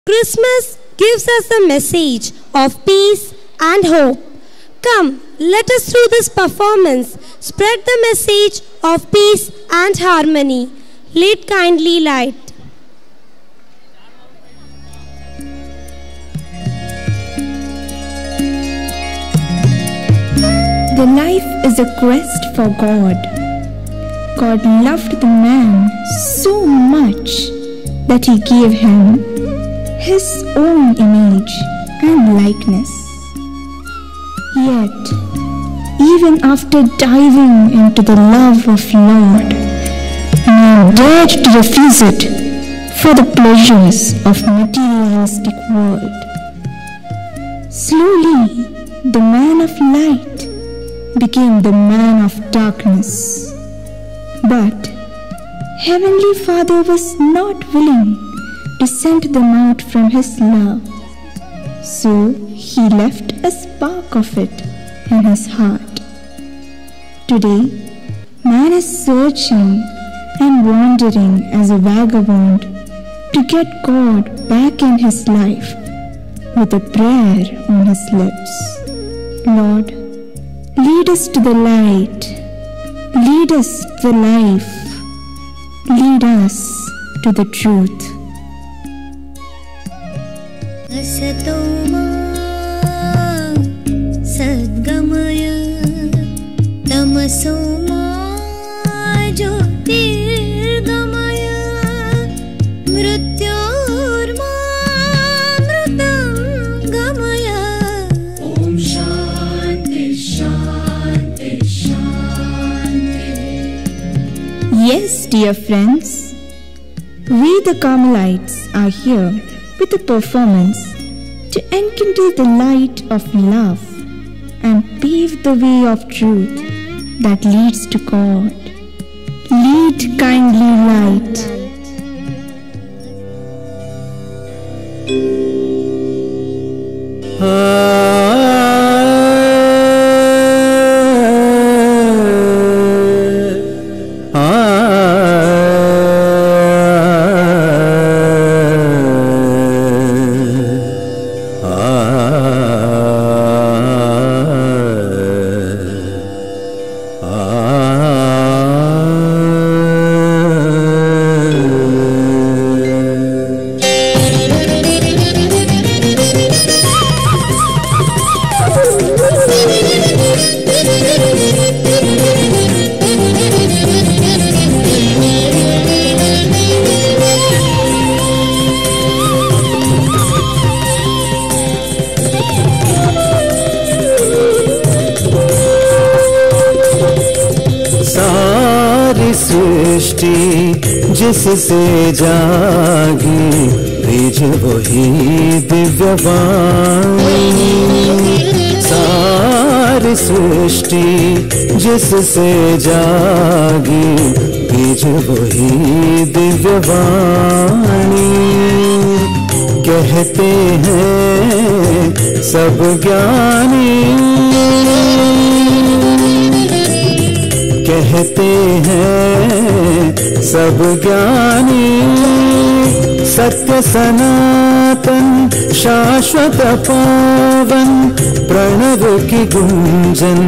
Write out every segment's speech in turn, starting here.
Christmas gives us the message of peace and hope. Come, let us through this performance spread the message of peace and harmony. Lead kindly light. The life is a quest for God. God loved the man so much that he gave him his own image and likeness. Yet, even after diving into the love of Lord, man dared to refuse it for the pleasures of materialistic world. Slowly, the man of light became the man of darkness. But Heavenly Father was not willing to send them out from His love. So He left a spark of it in his heart. Today, man is searching and wandering as a vagabond to get God back in his life with a prayer on his lips. Lord, lead us to the light. Lead us to the life. Lead us to the truth. Asatoma sadgamaya tamasoma jyotirgamaya mrityorma mritam gamaya. Om Shanti Shanti Shanti. Yes, dear friends, we the Carmelites are here with a performance to enkindle the light of love and pave the way of truth that leads to God. Lead kindly light. जिससे जागी भेज वही दिव्यवाणी। सारी सृष्टि जिससे जागी भेज वही दिव्यवाणी। कहते हैं सब ज्ञानी, कहते हैं सब ज्ञानी, सत्य सनातन शाश्वत पावन प्रणव की गुंजन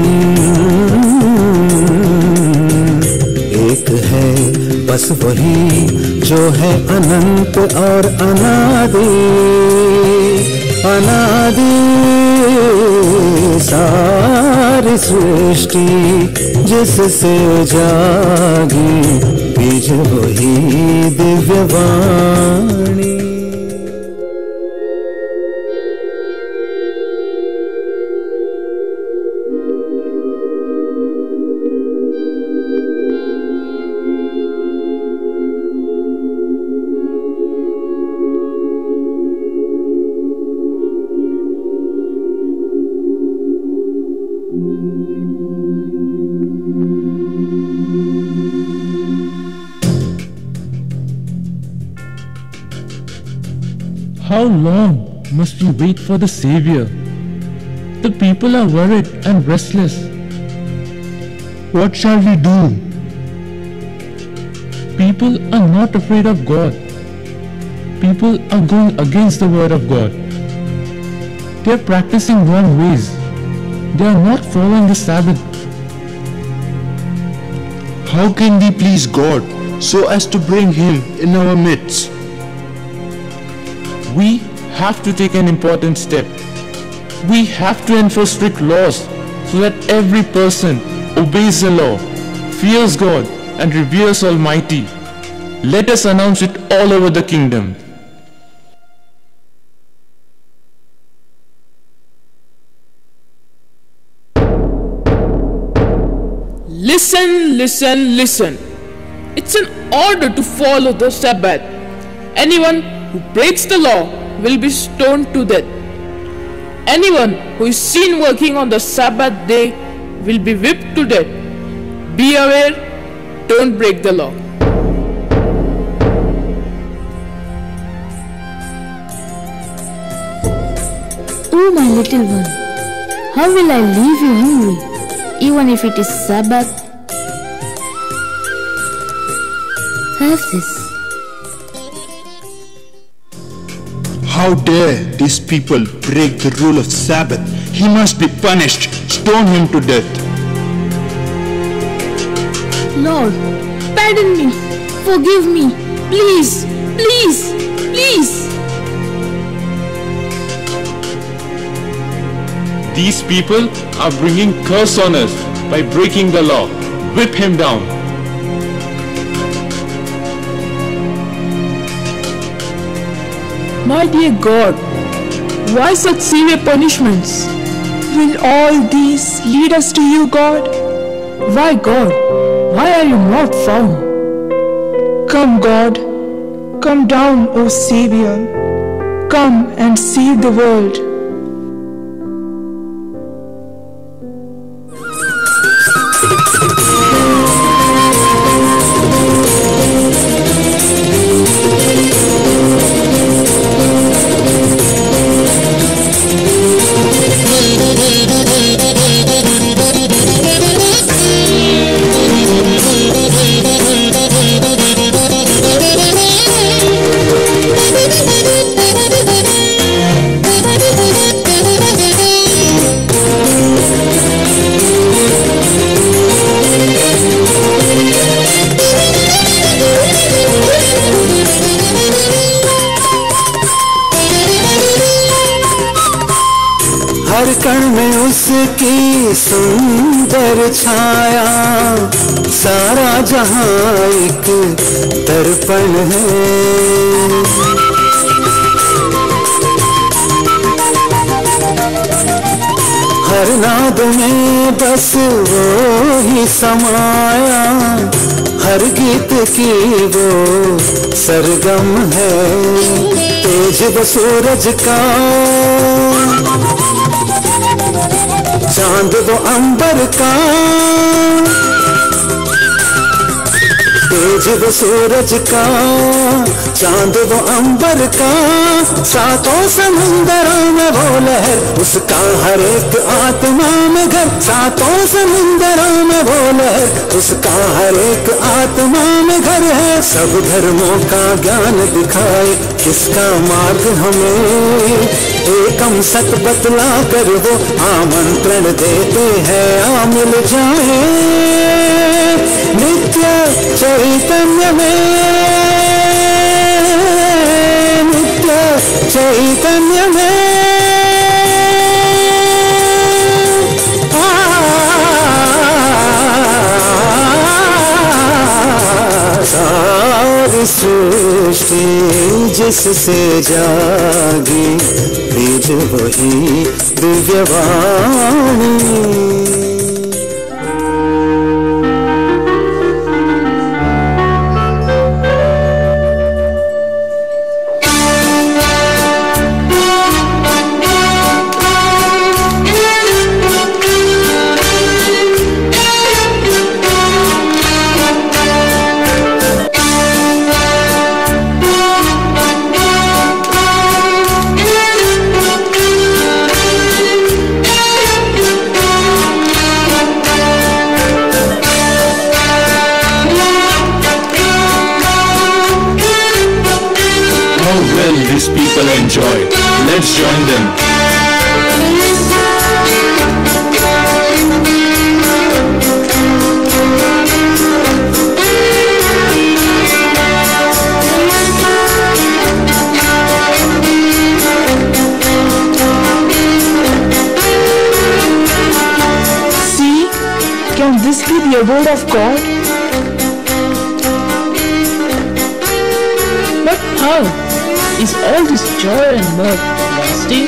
एक है बस वही जो है अनंत और अनादि अनादि। सारी सृष्टि जिससे जागी बीज वही Divyavani. How long must we wait for the Savior? The people are worried and restless. What shall we do? People are not afraid of God. people are going against the word of God. They are practicing wrong ways. They are not following the Sabbath. How can we please God so as to bring Him in our midst? We have to take an important step. We have to enforce strict laws so that every person obeys the law, fears God, and reveres Almighty. Let us announce it all over the kingdom. Listen, listen, listen. It's an order to follow the Sabbath. Anyone who breaks the law will be stoned to death. Anyone who is seen working on the Sabbath day will be whipped to death. Be aware, don't break the law. Oh, my little one, how will I leave you hungry, even if it is Sabbath? Have this. How dare these people break the rule of Sabbath? He must be punished. Stone him to death. Lord, pardon me, forgive me, please, please, please. These people are bringing curse on us by breaking the law. Whip him down. My dear God, why such severe punishments? Will all these lead us to you, God? Why, God? Why are you not found? Come, God. Come down, O Savior. Come and save the world. हर कण में उसकी सुंदर छाया, सारा जहां एक दर्पण है। हर नाद में बस वो ही समाया, हर गीत की वो सरगम है। तेज वो सूरज का, चांद वो अंबर का, तेज वो सूरज का, चांद वो अंबर का, सातों समुंदरों में वो लहर, उसका हर एक आत्मा में घर। सातों समुंदरों में वो लहर, उसका हर एक आत्मा में घर है। सब धर्मों का ज्ञान दिखाए, किसका मार्ग हमें एकम सत बतला कर वो आमंत्रण देते हैं। आ मिल जाए नित्य चैतन्य में, नित्य चैतन्य में। सारी सृष्टि जिससे जागी, बीज वही Divyavani. Let's join them. See, can this be the abode of God? But how? Is all this joy and mirth lasting?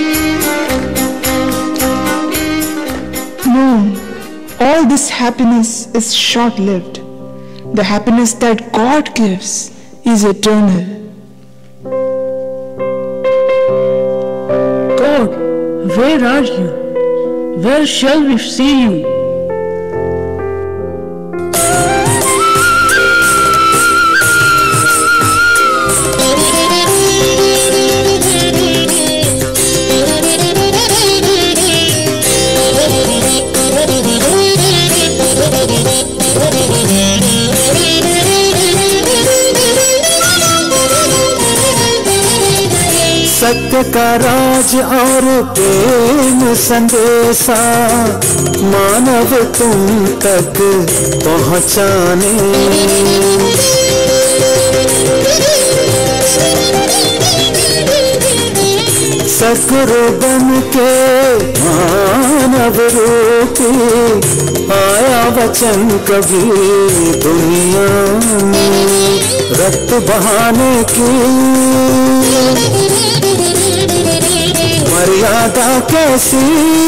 No, all this happiness is short-lived. The happiness that God gives is eternal. God, where are you? Where shall we see you? सत्य का राज और प्रेम संदेशा मानव तुम तक पहुँचाने, सतगुरु बन के मानव रूपी आया वचन कभी दुनिया में, रक्त बहाने की मर्यादा कैसी,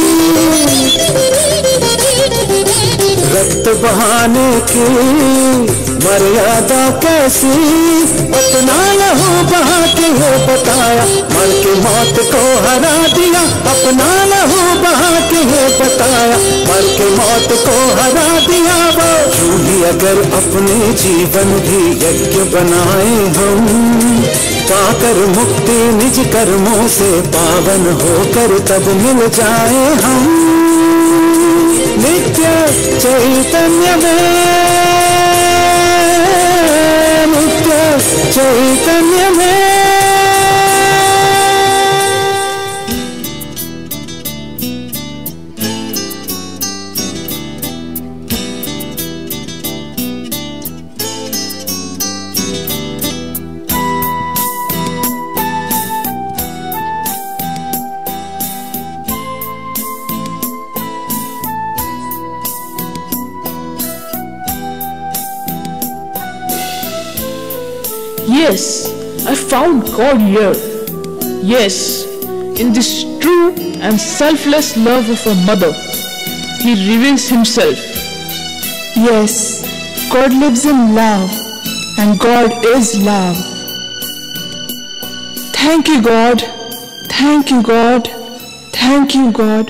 रक्त बहाने की मर्यादा कैसी, अपना लहू बहा के वो बताया, मर के मौत को हरा दिया, अपना लहू बहा के वो बताया, मर के मौत को हरा दिया। वो यूं ही अगर अपने जीवन भी यज्ञ बनाए हम, पाकर मुक्ति निज कर्मों से पावन होकर तब मिल जाए हम नित्य चैतन्य में, नित्य चैतन्य में। Yes, I found God here. Yes, in this true and selfless love of a mother, He reveals Himself. Yes, God lives in love, and God is love. Thank you, God. Thank you, God. Thank you, God.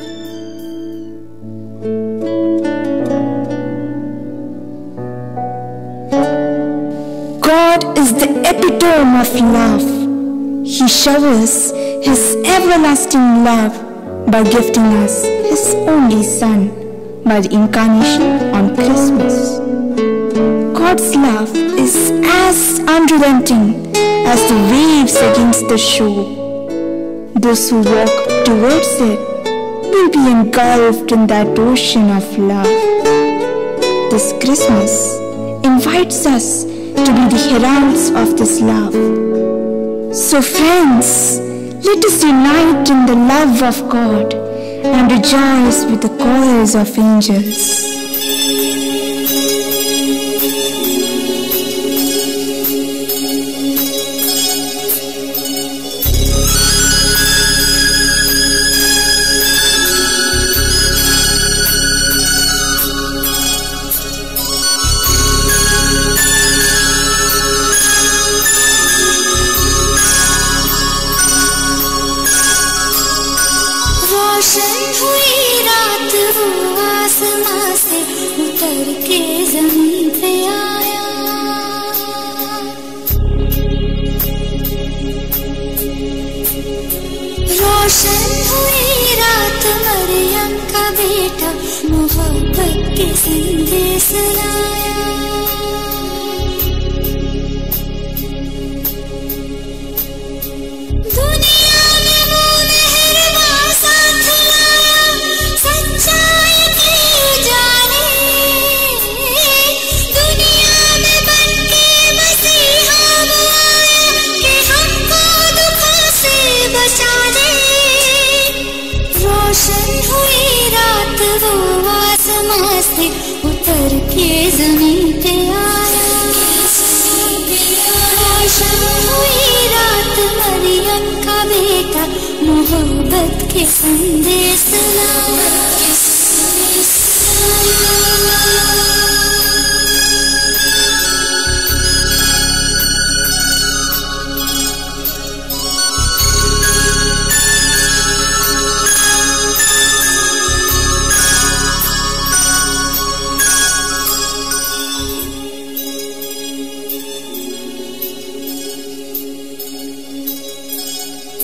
God is the epitome of love. He showers His everlasting love by gifting us His only Son by the incarnation on Christmas. God's love is as unrelenting as the waves against the shore. Those who walk towards it will be engulfed in that ocean of love. This Christmas invites us to be the heralds of this love. So friends, let us unite in the love of God and rejoice with the chorus of angels. रोशन हुई रात वो आसमां से उतर के जमीन पे आया, रोशन हुई रात मरियम का बेटा मोहब्बत के संदेश लाया। दुनिया मोहब्बत के संदेश लाओ।